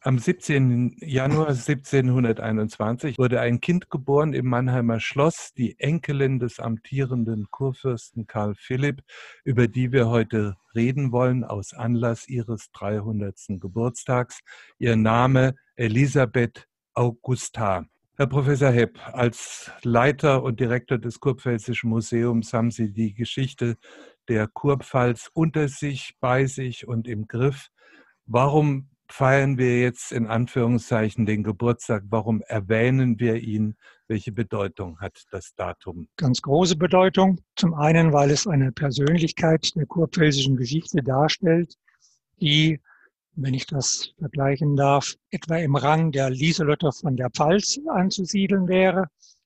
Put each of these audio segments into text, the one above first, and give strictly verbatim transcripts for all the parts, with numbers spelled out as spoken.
Am siebzehnten Januar siebzehnhunderteinundzwanzig wurde ein Kind geboren im Mannheimer Schloss, die Enkelin des amtierenden Kurfürsten Karl Philipp, über die wir heute reden wollen, aus Anlass ihres dreihundertsten Geburtstags. Ihr Name Elisabeth Augusta. Herr Professor Hepp, als Leiter und Direktor des Kurpfälzischen Museums haben Sie die Geschichte der Kurpfalz unter sich, bei sich und im Griff. Warum feiern wir jetzt in Anführungszeichen den Geburtstag? Warum erwähnen wir ihn? Welche Bedeutung hat das Datum? Ganz große Bedeutung. Zum einen, weil es eine Persönlichkeit der kurpfälzischen Geschichte darstellt, die, wenn ich das vergleichen darf, etwa im Rang der Lieselotte von der Pfalz anzusiedeln wäre.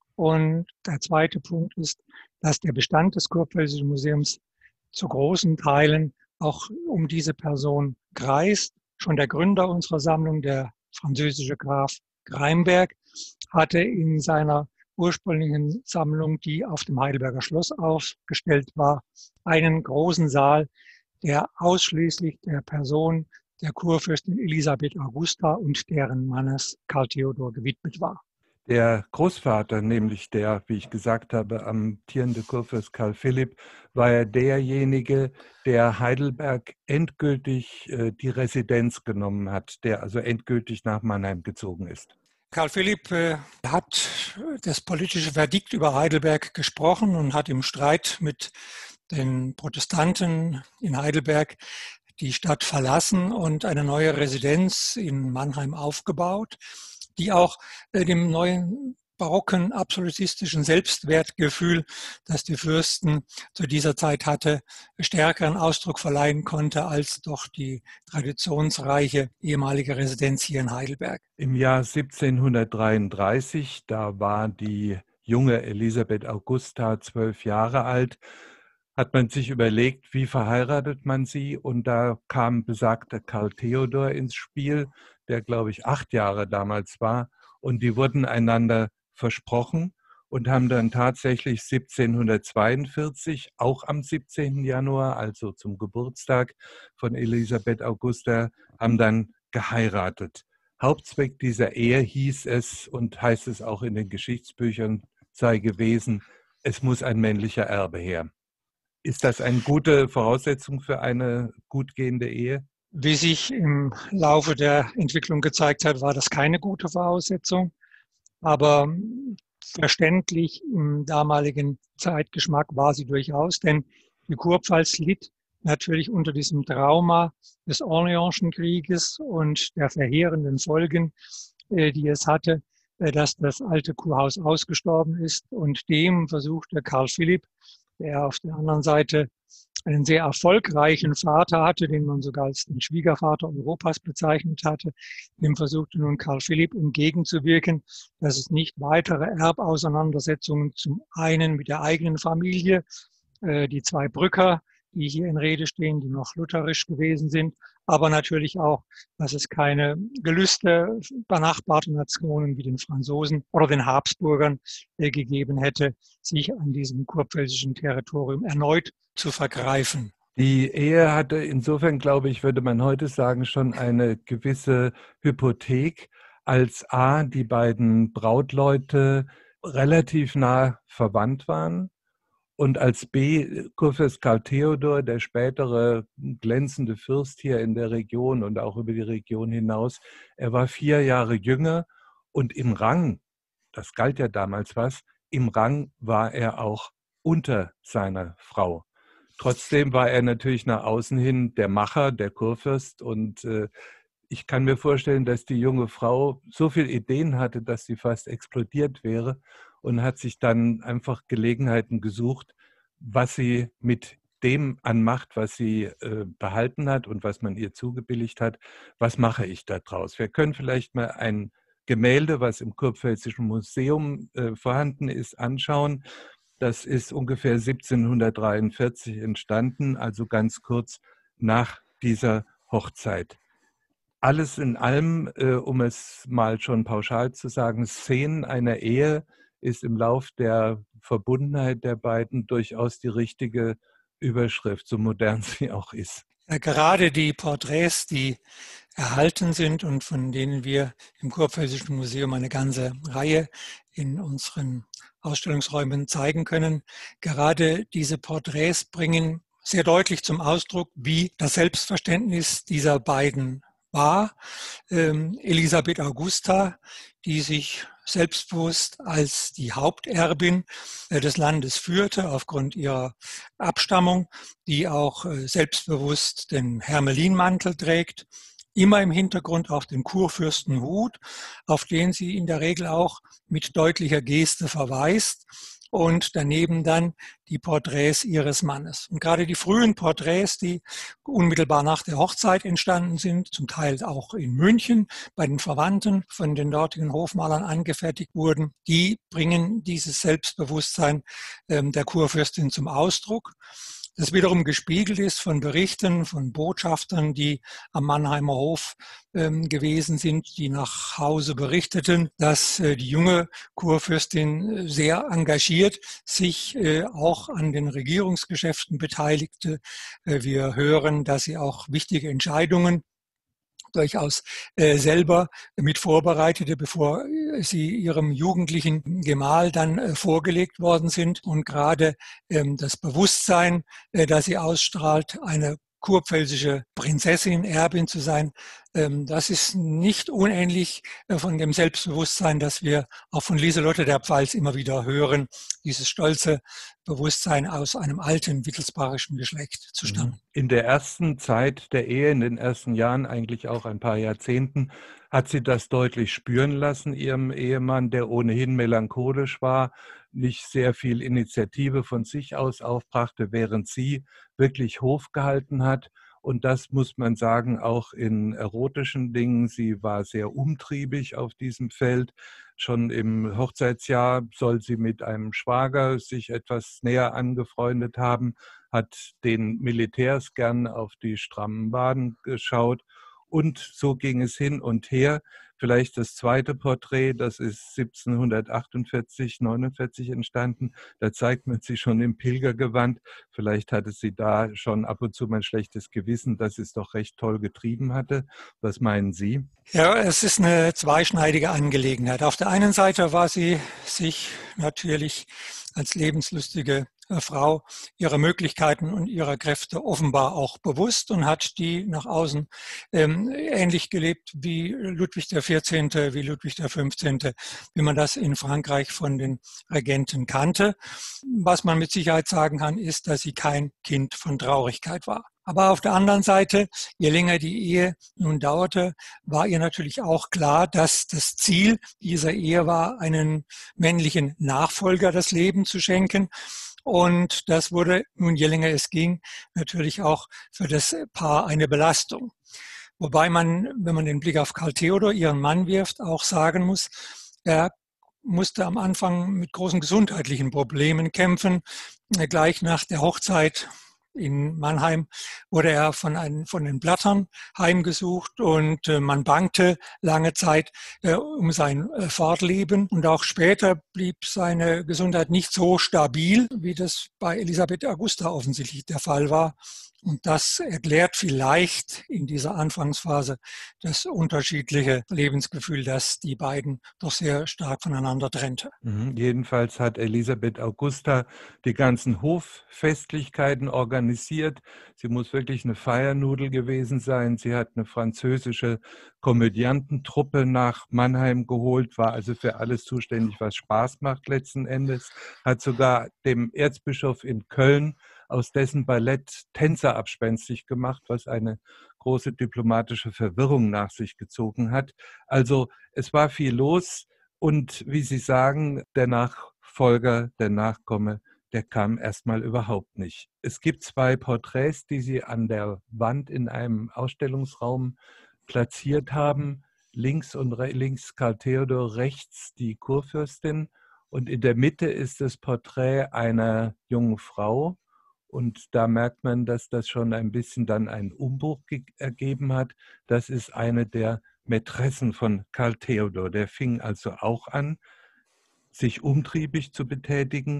Und der zweite Punkt ist, dass der Bestand des Kurpfälzischen Museums zu großen Teilen auch um diese Person kreist. Schon der Gründer unserer Sammlung, der französische Graf Greimberg, hatte in seiner ursprünglichen Sammlung, die auf dem Heidelberger Schloss aufgestellt war, einen großen Saal, der ausschließlich der Person der Kurfürstin Elisabeth Augusta und deren Mannes Karl Theodor gewidmet war. Der Großvater, nämlich der, wie ich gesagt habe, amtierende Kurfürst Karl Philipp, war ja derjenige, der Heidelberg endgültig äh, die Residenz genommen hat, der also endgültig nach Mannheim gezogen ist. Karl Philipp äh, hat das politische Verdikt über Heidelberg gesprochen und hat im Streit mit den Protestanten in Heidelberg die Stadt verlassen und eine neue Residenz in Mannheim aufgebaut, die auch äh, dem neuen barocken absolutistischen Selbstwertgefühl, das die Fürsten zu dieser Zeit hatte, stärkeren Ausdruck verleihen konnte als doch die traditionsreiche ehemalige Residenz hier in Heidelberg. Im Jahr siebzehnhundertdreiunddreißig, da war die junge Elisabeth Augusta zwölf Jahre alt, hat man sich überlegt, wie verheiratet man sie, und da kam besagter Karl Theodor ins Spiel, der, glaube ich, acht Jahre damals war, und die wurden einander versprochen und haben dann tatsächlich siebzehnhundertzweiundvierzig, auch am siebzehnten Januar, also zum Geburtstag von Elisabeth Augusta, haben dann geheiratet. Hauptzweck dieser Ehe, hieß es und heißt es auch in den Geschichtsbüchern, sei gewesen, es muss ein männlicher Erbe her. Ist das eine gute Voraussetzung für eine gut gehende Ehe? Wie sich im Laufe der Entwicklung gezeigt hat, war das keine gute Voraussetzung. Aber verständlich im damaligen Zeitgeschmack war sie durchaus, denn die Kurpfalz litt natürlich unter diesem Trauma des Orleanschen Krieges und der verheerenden Folgen, die es hatte, dass das alte Kurhaus ausgestorben ist. Und dem versuchte Karl Philipp, der auf der anderen Seite einen sehr erfolgreichen Vater hatte, den man sogar als den Schwiegervater Europas bezeichnet hatte. Dem versuchte nun Karl Philipp entgegenzuwirken, dass es nicht weitere Erbauseinandersetzungen zum einen mit der eigenen Familie, äh, die zwei Brücker, die hier in Rede stehen, die noch lutherisch gewesen sind, aber natürlich auch, dass es keine Gelüste benachbarten Nationen wie den Franzosen oder den Habsburgern äh, gegeben hätte, sich an diesem kurpfälzischen Territorium erneut zu vergreifen. Die Ehe hatte insofern, glaube ich, würde man heute sagen, schon eine gewisse Hypothek, als A, die beiden Brautleute relativ nah verwandt waren, und als B, Kurfürst Karl Theodor, der spätere glänzende Fürst hier in der Region und auch über die Region hinaus, er war vier Jahre jünger, und im Rang, das galt ja damals was, im Rang war er auch unter seiner Frau. Trotzdem war er natürlich nach außen hin der Macher, der Kurfürst, und äh, ich kann mir vorstellen, dass die junge Frau so viele Ideen hatte, dass sie fast explodiert wäre, und hat sich dann einfach Gelegenheiten gesucht, was sie mit dem an Macht, was sie äh, behalten hat und was man ihr zugebilligt hat, was mache ich da draus? Wir können vielleicht mal ein Gemälde, was im Kurpfälzischen Museum äh, vorhanden ist, anschauen. Das ist ungefähr siebzehnhundertdreiundvierzig entstanden, also ganz kurz nach dieser Hochzeit. Alles in allem, äh, um es mal schon pauschal zu sagen, Szenen einer Ehe ist im Lauf der Verbundenheit der beiden durchaus die richtige Überschrift, so modern sie auch ist. Gerade die Porträts, die erhalten sind und von denen wir im Kurpfälzischen Museum eine ganze Reihe in unseren Ausstellungsräumen zeigen können, gerade diese Porträts bringen sehr deutlich zum Ausdruck, wie das Selbstverständnis dieser beiden war. Ähm, Elisabeth Augusta, die sich selbstbewusst als die Haupterbin äh, des Landes führte, aufgrund ihrer Abstammung, die auch äh, selbstbewusst den Hermelinmantel trägt, immer im Hintergrund auch den Kurfürstenhut, auf den sie in der Regel auch mit deutlicher Geste verweist, und daneben dann die Porträts ihres Mannes. Und gerade die frühen Porträts, die unmittelbar nach der Hochzeit entstanden sind, zum Teil auch in München bei den Verwandten von den dortigen Hofmalern angefertigt wurden, die bringen dieses Selbstbewusstsein ähm, der Kurfürstin zum Ausdruck. Das wiederum gespiegelt ist von Berichten von Botschaftern, die am Mannheimer Hof ähm, gewesen sind, die nach Hause berichteten, dass äh, die junge Kurfürstin sehr engagiert sich äh, auch an den Regierungsgeschäften beteiligte. Äh, wir hören, dass sie auch wichtige Entscheidungen durchaus äh, selber mit vorbereitete, bevor äh, sie ihrem jugendlichen Gemahl dann äh, vorgelegt worden sind. Und gerade ähm, das Bewusstsein, äh, das sie ausstrahlt, eine kurpfälzische Prinzessin, Erbin zu sein, ähm, das ist nicht unähnlich äh, von dem Selbstbewusstsein, das wir auch von Lieselotte der Pfalz immer wieder hören, dieses stolze Bewusstsein, aus einem alten wittelsbachischen Geschlecht zu stammen. In der ersten Zeit der Ehe, in den ersten Jahren, eigentlich auch ein paar Jahrzehnten, hat sie das deutlich spüren lassen, ihrem Ehemann, der ohnehin melancholisch war, nicht sehr viel Initiative von sich aus aufbrachte, während sie wirklich Hof gehalten hat. Und das muss man sagen, auch in erotischen Dingen. Sie war sehr umtriebig auf diesem Feld. Schon im Hochzeitsjahr soll sie mit einem Schwager sich etwas näher angefreundet haben, hat den Militärs gern auf die strammen Waden geschaut. Und so ging es hin und her. Vielleicht das zweite Porträt, das ist siebzehnhundertachtundvierzig, neunundvierzig entstanden. Da zeigt man sie schon im Pilgergewand. Vielleicht hatte sie da schon ab und zu mal ein schlechtes Gewissen, dass sie es doch recht toll getrieben hatte. Was meinen Sie? Ja, es ist eine zweischneidige Angelegenheit. Auf der einen Seite war sie sich natürlich als lebenslustige Frau ihrer Möglichkeiten und ihrer Kräfte offenbar auch bewusst und hat die nach außen ähm, ähnlich gelebt wie Ludwig der Vierzehnte, wie Ludwig der Fünfzehnte, wie man das in Frankreich von den Regenten kannte. Was man mit Sicherheit sagen kann, ist, dass sie kein Kind von Traurigkeit war. Aber auf der anderen Seite, je länger die Ehe nun dauerte, war ihr natürlich auch klar, dass das Ziel dieser Ehe war, einen männlichen Nachfolger das Leben zu schenken. Und das wurde nun, je länger es ging, natürlich auch für das Paar eine Belastung. Wobei man, wenn man den Blick auf Karl Theodor, ihren Mann, wirft, auch sagen muss, er musste am Anfang mit großen gesundheitlichen Problemen kämpfen. Gleich nach der Hochzeit in Mannheim wurde er von, einen, von den Blattern heimgesucht und äh, man bangte lange Zeit äh, um sein äh, Fortleben. Und auch später blieb seine Gesundheit nicht so stabil, wie das bei Elisabeth Augusta offensichtlich der Fall war. Und das erklärt vielleicht in dieser Anfangsphase das unterschiedliche Lebensgefühl, das die beiden doch sehr stark voneinander trennte. Mhm. Jedenfalls hat Elisabeth Augusta die ganzen Hoffestlichkeiten organisiert. Sie muss wirklich eine Feiernudel gewesen sein. Sie hat eine französische Komödiantentruppe nach Mannheim geholt, war also für alles zuständig, was Spaß macht letzten Endes, hat sogar dem Erzbischof in Köln aus dessen Ballett Tänzer abspenstig gemacht, was eine große diplomatische Verwirrung nach sich gezogen hat. Also es war viel los und wie Sie sagen, der Nachfolger, der Nachkomme, der kam erstmal überhaupt nicht. Es gibt zwei Porträts, die Sie an der Wand in einem Ausstellungsraum platziert haben. Links und re links Karl Theodor, rechts die Kurfürstin und in der Mitte ist das Porträt einer jungen Frau. Und da merkt man, dass das schon ein bisschen dann einen Umbruch ergeben hat. Das ist eine der Mätressen von Karl Theodor. Der fing also auch an, sich umtriebig zu betätigen.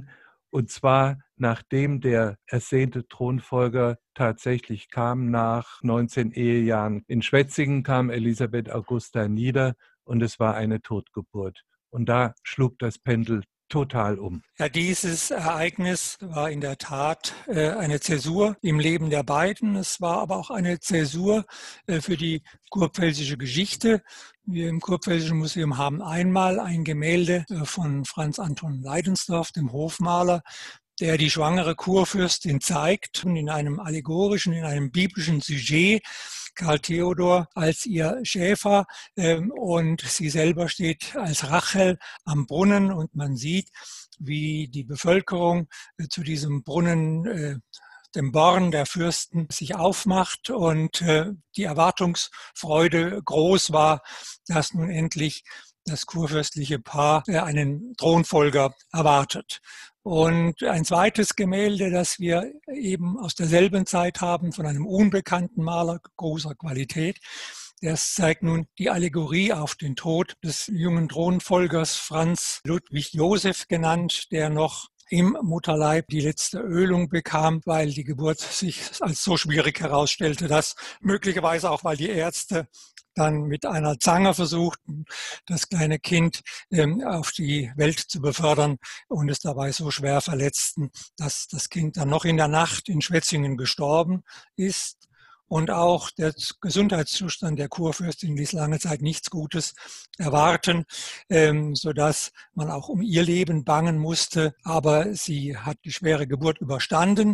Und zwar nachdem der ersehnte Thronfolger tatsächlich kam, nach neunzehn Ehejahren. In Schwetzingen kam Elisabeth Augusta nieder und es war eine Totgeburt. Und da schlug das Pendel total um. Ja, dieses Ereignis war in der Tat äh, eine Zäsur im Leben der beiden. Es war aber auch eine Zäsur äh, für die kurpfälzische Geschichte. Wir im Kurpfälzischen Museum haben einmal ein Gemälde äh, von Franz Anton Leidensdorff, dem Hofmaler, der die schwangere Kurfürstin zeigt und in einem allegorischen, in einem biblischen Sujet, Karl Theodor als ihr Schäfer ähm, und sie selber steht als Rachel am Brunnen und man sieht, wie die Bevölkerung äh, zu diesem Brunnen, äh, dem Born der Fürsten, sich aufmacht und äh, die Erwartungsfreude groß war, dass nun endlich das kurfürstliche Paar äh, einen Thronfolger erwartet. Und ein zweites Gemälde, das wir eben aus derselben Zeit haben, von einem unbekannten Maler großer Qualität, das zeigt nun die Allegorie auf den Tod des jungen Thronfolgers Franz Ludwig Joseph genannt, der noch im Mutterleib die letzte Ölung bekam, weil die Geburt sich als so schwierig herausstellte, dass möglicherweise auch, weil die Ärzte dann mit einer Zange versuchten, das kleine Kind ähm, auf die Welt zu befördern und es dabei so schwer verletzten, dass das Kind dann noch in der Nacht in Schwetzingen gestorben ist. Und auch der Gesundheitszustand der Kurfürstin ließ lange Zeit nichts Gutes erwarten, ähm, sodass man auch um ihr Leben bangen musste. Aber sie hat die schwere Geburt überstanden.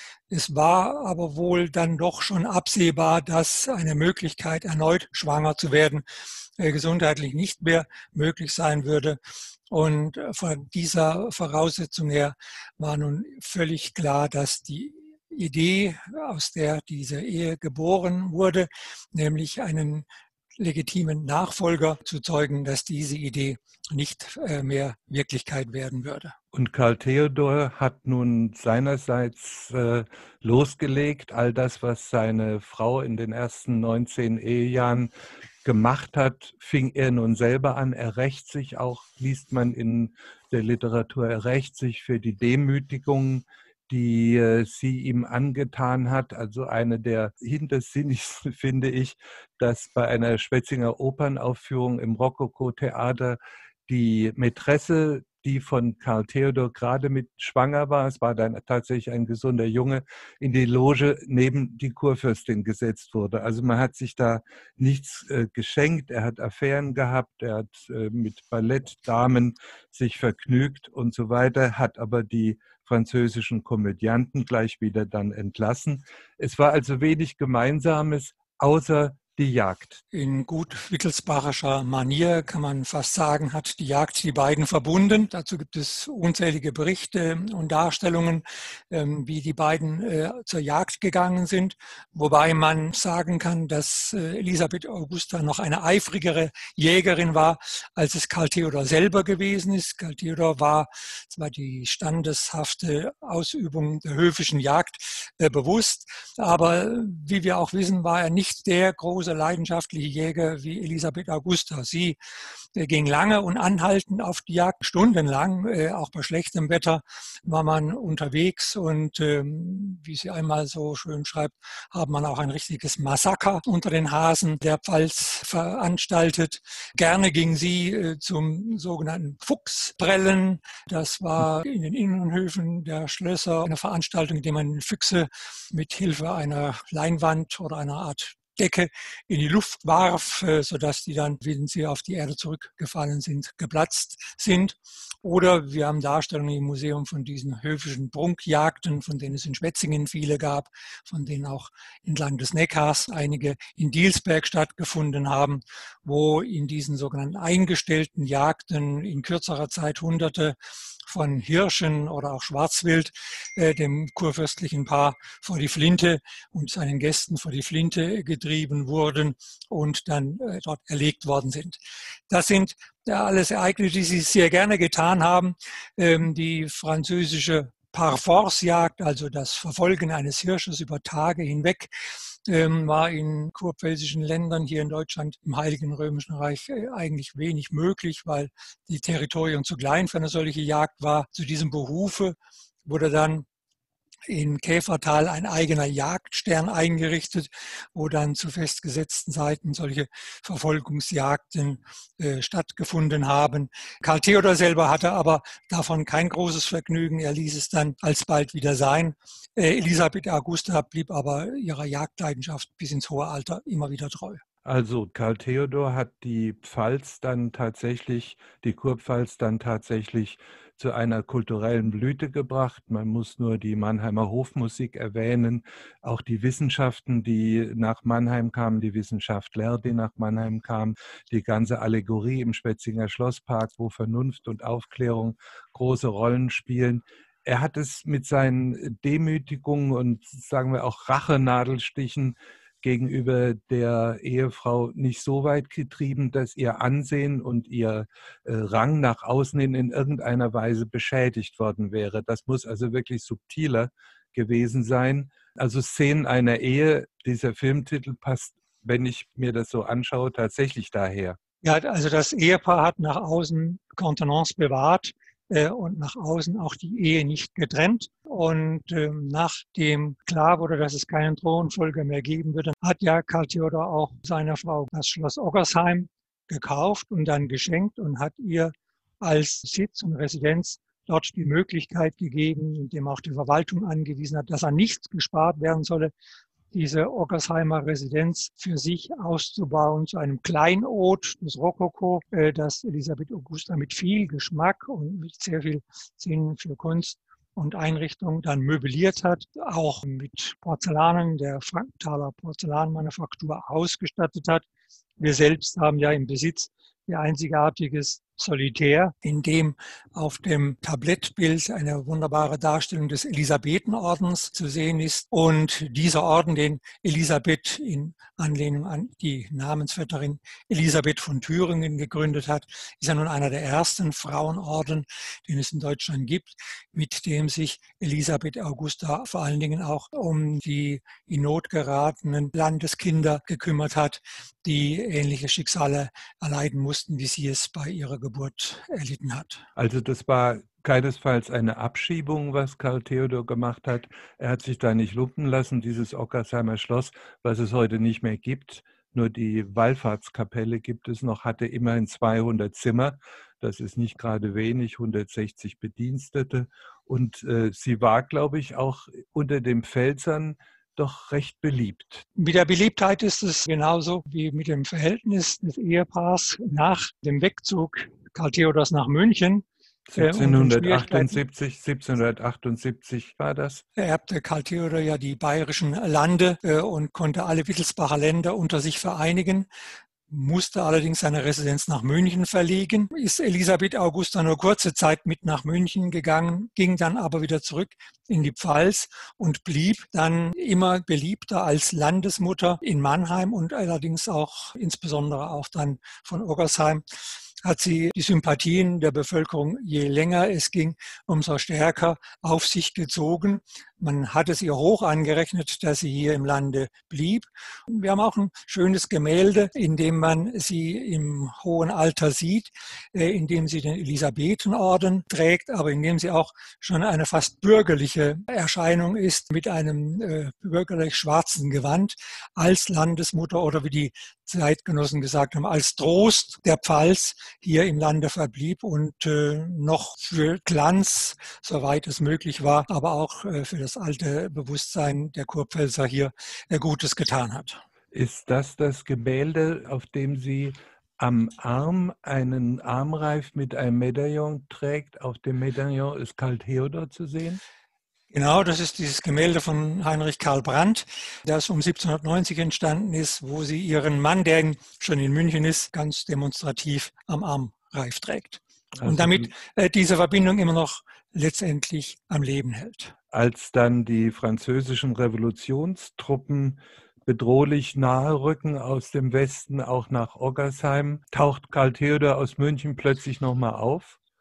Es war aber wohl dann doch schon absehbar, dass eine Möglichkeit, erneut schwanger zu werden, äh, gesundheitlich nicht mehr möglich sein würde. Und von dieser Voraussetzung her war nun völlig klar, dass die Idee, aus der diese Ehe geboren wurde, nämlich einen legitimen Nachfolger zu zeugen, dass diese Idee nicht mehr Wirklichkeit werden würde. Und Karl Theodor hat nun seinerseits äh, losgelegt, all das, was seine Frau in den ersten neunzehn Ehejahren gemacht hat, fing er nun selber an. Er rächt sich auch, liest man in der Literatur, er rächt sich für die Demütigung, die äh, sie ihm angetan hat. Also eine der hintersinnigsten finde ich, dass bei einer Schwetzinger Opernaufführung im Rokoko-Theater die Mätresse, die von Karl Theodor gerade mit schwanger war, es war dann tatsächlich ein gesunder Junge, in die Loge neben die Kurfürstin gesetzt wurde. Also man hat sich da nichts äh, geschenkt, er hat Affären gehabt, er hat äh, mit Ballettdamen sich vergnügt und so weiter, hat aber die französischen Komödianten gleich wieder dann entlassen. Es war also wenig Gemeinsames, außer die Jagd. In gut wittelsbacherscher Manier kann man fast sagen, hat die Jagd die beiden verbunden. Dazu gibt es unzählige Berichte und Darstellungen, wie die beiden zur Jagd gegangen sind. Wobei man sagen kann, dass Elisabeth Augusta noch eine eifrigere Jägerin war, als es Karl Theodor selber gewesen ist. Karl Theodor war zwar die standeshafte Ausübung der höfischen Jagd bewusst, aber wie wir auch wissen, war er nicht der große leidenschaftliche Jäger wie Elisabeth Augusta. Sie äh, ging lange und anhaltend auf die Jagd, stundenlang, äh, auch bei schlechtem Wetter war man unterwegs und ähm, wie sie einmal so schön schreibt, hat man auch ein richtiges Massaker unter den Hasen der Pfalz veranstaltet. Gerne ging sie äh, zum sogenannten Fuchsprellen. Das war in den Innenhöfen der Schlösser eine Veranstaltung, in der man Füchse mit Hilfe einer Leinwand oder einer Art Decke in die Luft warf, sodass die dann, wenn sie auf die Erde zurückgefallen sind, geplatzt sind. Oder wir haben Darstellungen im Museum von diesen höfischen Prunkjagden, von denen es in Schwetzingen viele gab, von denen auch entlang des Neckars einige in Dielsberg stattgefunden haben, wo in diesen sogenannten eingestellten Jagden in kürzerer Zeit Hunderte von Hirschen oder auch Schwarzwild äh, dem kurfürstlichen Paar vor die Flinte und seinen Gästen vor die Flinte getrieben wurden und dann äh, dort erlegt worden sind. Das sind ja alles Ereignisse, die sie sehr gerne getan haben. Ähm, die französische Parforcejagd, also das Verfolgen eines Hirsches über Tage hinweg, ähm, war in kurpfälzischen Ländern, hier in Deutschland, im Heiligen Römischen Reich äh, eigentlich wenig möglich, weil die Territorien zu klein für eine solche Jagd war. Zu diesem Behufe wurde dann in Käfertal ein eigener Jagdstern eingerichtet, wo dann zu festgesetzten Zeiten solche Verfolgungsjagden äh, stattgefunden haben. Karl Theodor selber hatte aber davon kein großes Vergnügen. Er ließ es dann alsbald wieder sein. Äh, Elisabeth Augusta blieb aber ihrer Jagdleidenschaft bis ins hohe Alter immer wieder treu. Also Karl Theodor hat die Pfalz dann tatsächlich, die Kurpfalz dann tatsächlich zu einer kulturellen Blüte gebracht. Man muss nur die Mannheimer Hofmusik erwähnen, auch die Wissenschaften, die nach Mannheim kamen, die Wissenschaftler, die nach Mannheim kamen, die ganze Allegorie im Schwetzinger Schlosspark, wo Vernunft und Aufklärung große Rollen spielen. Er hat es mit seinen Demütigungen und, sagen wir auch, Rachenadelstichen gegenüber der Ehefrau nicht so weit getrieben, dass ihr Ansehen und ihr äh, Rang nach außen hin in irgendeiner Weise beschädigt worden wäre. Das muss also wirklich subtiler gewesen sein. Also Szenen einer Ehe, dieser Filmtitel passt, wenn ich mir das so anschaue, tatsächlich daher. Ja, also das Ehepaar hat nach außen Kontenance bewahrt äh, und nach außen auch die Ehe nicht getrennt. Und ähm, nachdem klar wurde, dass es keinen Thronfolger mehr geben würde, hat ja Karl Theodor auch seiner Frau das Schloss Oggersheim gekauft und dann geschenkt und hat ihr als Sitz und Residenz dort die Möglichkeit gegeben, indem auch die Verwaltung angewiesen hat, dass an nichts gespart werden solle, diese Oggersheimer Residenz für sich auszubauen zu einem Kleinod des Rokoko, äh, das Elisabeth Augusta mit viel Geschmack und mit sehr viel Sinn für Kunst und Einrichtung dann möbliert hat, auch mit Porzellanen der Frankenthaler Porzellanmanufaktur ausgestattet hat. Wir selbst haben ja im Besitz ihr einzigartiges Solitär, in dem auf dem Tablettbild eine wunderbare Darstellung des Elisabethenordens zu sehen ist. Und dieser Orden, den Elisabeth in Anlehnung an die Namensvetterin Elisabeth von Thüringen gegründet hat, ist ja nun einer der ersten Frauenorden, den es in Deutschland gibt, mit dem sich Elisabeth Augusta vor allen Dingen auch um die in Not geratenen Landeskinder gekümmert hat, die ähnliche Schicksale erleiden mussten, wie sie es bei ihrer Geburt erlitten hat. Also das war keinesfalls eine Abschiebung, was Karl Theodor gemacht hat. Er hat sich da nicht lumpen lassen. Dieses Ockersheimer Schloss, was es heute nicht mehr gibt, nur die Wallfahrtskapelle gibt es noch, hatte immerhin zweihundert Zimmer. Das ist nicht gerade wenig, hundertsechzig Bedienstete. Und äh, sie war, glaube ich, auch unter den Pfälzern doch recht beliebt. Mit der Beliebtheit ist es genauso wie mit dem Verhältnis des Ehepaars nach dem Wegzug Karl Theodors nach München. siebzehnhundertachtundsiebzig, siebzehnhundertachtundsiebzig war das. Erbte Karl Theodor ja die bayerischen Lande und konnte alle Wittelsbacher Länder unter sich vereinigen, musste allerdings seine Residenz nach München verlegen, ist Elisabeth Augusta nur kurze Zeit mit nach München gegangen, ging dann aber wieder zurück in die Pfalz und blieb dann immer beliebter als Landesmutter in Mannheim und allerdings auch insbesondere auch dann von Oggersheim. Hat sie die Sympathien der Bevölkerung, je länger es ging, umso stärker auf sich gezogen. Man hat es ihr hoch angerechnet, dass sie hier im Lande blieb. Wir haben auch ein schönes Gemälde, in dem man sie im hohen Alter sieht, in dem sie den Elisabethenorden trägt, aber in dem sie auch schon eine fast bürgerliche Erscheinung ist, mit einem äh, bürgerlich schwarzen Gewand als Landesmutter oder wie die Zeitgenossen gesagt haben, als Trost der Pfalz hier im Lande verblieb und äh, noch für Glanz, soweit es möglich war, aber auch äh, für das alte Bewusstsein der Kurpfälzer hier äh, Gutes getan hat. Ist das das Gemälde, auf dem sie am Arm einen Armreif mit einem Medaillon trägt? Auf dem Medaillon ist Karl Theodor zu sehen? Genau, das ist dieses Gemälde von Heinrich Karl Brandt, das um siebzehnhundertneunzig entstanden ist, wo sie ihren Mann, der schon in München ist, ganz demonstrativ am Armreif trägt. Also und damit äh, diese Verbindung immer noch letztendlich am Leben hält. Als dann die französischen Revolutionstruppen bedrohlich nahe rücken aus dem Westen, auch nach Oggersheim, taucht Karl Theodor aus München plötzlich nochmal auf.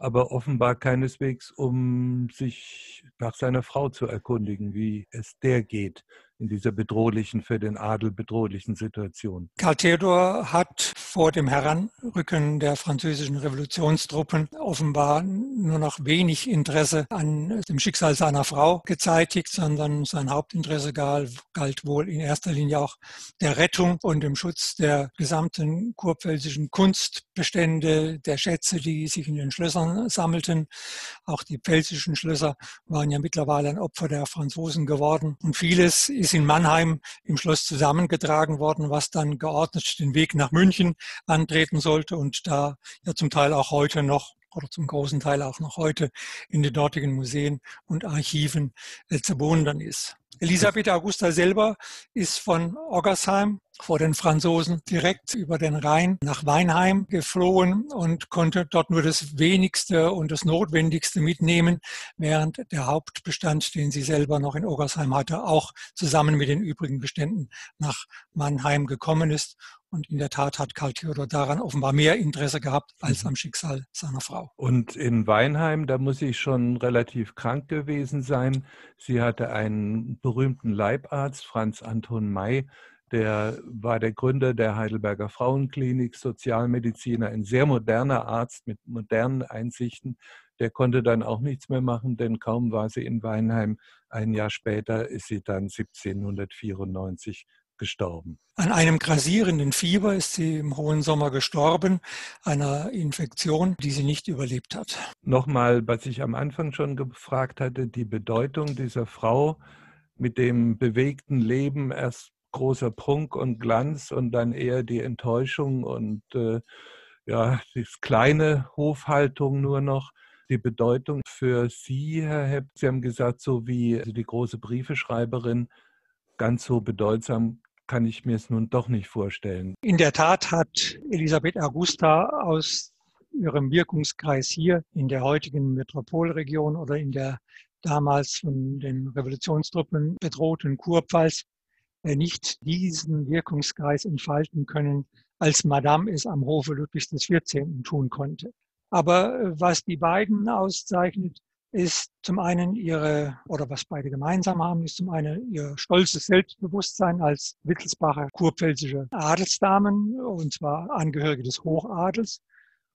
aber offenbar keineswegs, um sich nach seiner Frau zu erkundigen, wie es der geht in dieser bedrohlichen, für den Adel bedrohlichen Situation. Karl Theodor hat vor dem Heranrücken der französischen Revolutionstruppen offenbar nur noch wenig Interesse an dem Schicksal seiner Frau gezeitigt, sondern sein Hauptinteresse galt, galt wohl in erster Linie auch der Rettung und dem Schutz der gesamten kurpfälzischen Kunstbestände, der Schätze, die sich in den Schlössern sammelten. Auch die pfälzischen Schlösser waren ja mittlerweile ein Opfer der Franzosen geworden. Und vieles ist in Mannheim im Schloss zusammengetragen worden, was dann geordnet den Weg nach München antreten sollte und da ja zum Teil auch heute noch oder zum großen Teil auch noch heute in den dortigen Museen und Archiven äh, zu bewundern ist. Elisabeth Augusta selber ist von Oggersheim vor den Franzosen direkt über den Rhein nach Weinheim geflohen und konnte dort nur das Wenigste und das Notwendigste mitnehmen, während der Hauptbestand, den sie selber noch in Oggersheim hatte, auch zusammen mit den übrigen Beständen nach Mannheim gekommen ist. Und in der Tat hat Karl Theodor daran offenbar mehr Interesse gehabt als am Schicksal seiner Frau. Und in Weinheim, da muss ich schon relativ krank gewesen sein. Sie hatte einen berühmten Leibarzt, Franz Anton May, der war der Gründer der Heidelberger Frauenklinik, Sozialmediziner, ein sehr moderner Arzt mit modernen Einsichten. Der konnte dann auch nichts mehr machen, denn kaum war sie in Weinheim, ein Jahr später ist sie dann siebzehnhundertvierundneunzig gestorben. An einem grassierenden Fieber ist sie im hohen Sommer gestorben, einer Infektion, die sie nicht überlebt hat. Nochmal, was ich am Anfang schon gefragt hatte, die Bedeutung dieser Frau mit dem bewegten Leben, erst großer Prunk und Glanz und dann eher die Enttäuschung und äh, ja, das kleine Hofhaltung nur noch. Die Bedeutung für Sie, Herr Hepp, Sie haben gesagt, so wie die große Briefeschreiberin, ganz so bedeutsam kann ich mir es nun doch nicht vorstellen. In der Tat hat Elisabeth Augusta aus ihrem Wirkungskreis hier in der heutigen Metropolregion oder in der damals von den Revolutionstruppen bedrohten Kurpfalz nicht diesen Wirkungskreis entfalten können, als Madame es am Hofe Ludwigs des vierzehnten tun konnte. Aber was die beiden auszeichnet, ist zum einen ihre, oder was beide gemeinsam haben, ist zum einen ihr stolzes Selbstbewusstsein als Wittelsbacher kurpfälzische Adelsdamen, und zwar Angehörige des Hochadels.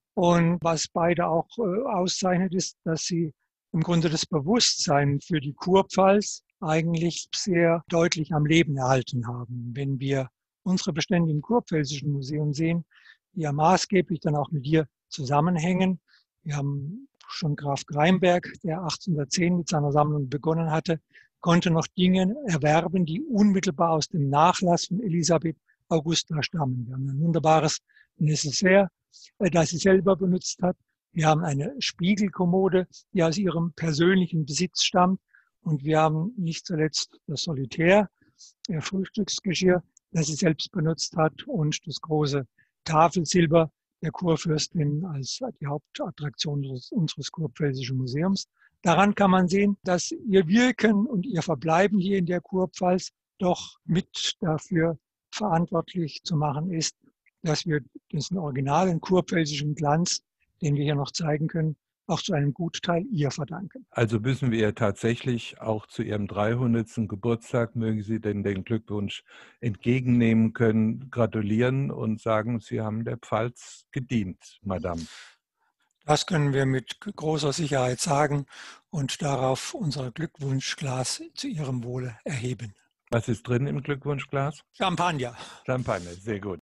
Und was beide auch äh, auszeichnet, ist, dass sie im Grunde das Bewusstsein für die Kurpfalz eigentlich sehr deutlich am Leben erhalten haben. Wenn wir unsere Bestände im Kurpfälzischen Museum sehen, die ja maßgeblich dann auch mit ihr zusammenhängen. Wir haben schon Graf Greimberg, der achtzehnhundertzehn mit seiner Sammlung begonnen hatte, konnte noch Dinge erwerben, die unmittelbar aus dem Nachlass von Elisabeth Augusta stammen. Wir haben ein wunderbares Necessaire, das sie selber benutzt hat. Wir haben eine Spiegelkommode, die aus ihrem persönlichen Besitz stammt. Und wir haben nicht zuletzt das Solitär, ihr Frühstücksgeschirr, das sie selbst benutzt hat, und das große Tafelsilber der Kurfürstin als die Hauptattraktion unseres, unseres Kurpfälzischen Museums. Daran kann man sehen, dass ihr Wirken und ihr Verbleiben hier in der Kurpfalz doch mit dafür verantwortlich zu machen ist, dass wir diesen originalen kurpfälzischen Glanz, den wir hier noch zeigen können, auch zu einem Gutteil ihr verdanken. Also müssen wir ihr tatsächlich auch zu ihrem dreihundertsten Geburtstag, mögen Sie denn den Glückwunsch entgegennehmen können, gratulieren und sagen, Sie haben der Pfalz gedient, Madame. Das können wir mit großer Sicherheit sagen und darauf unser Glückwunschglas zu Ihrem Wohle erheben. Was ist drin im Glückwunschglas? Champagner. Champagner, sehr gut.